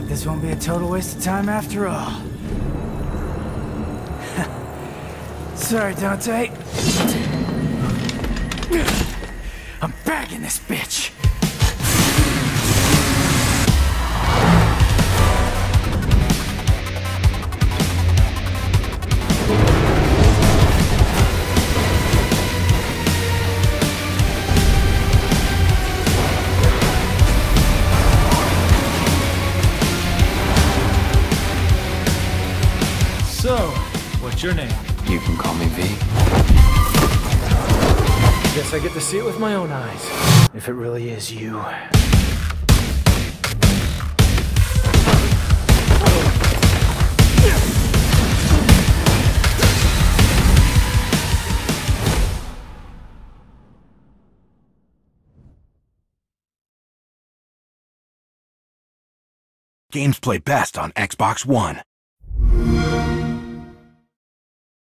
this won't be a total waste of time after all. Sorry, Dante. I'm bagging this bitch. So, what's your name? You can call me V. Guess I get to see it with my own eyes. If it really is you. Games play best on Xbox One.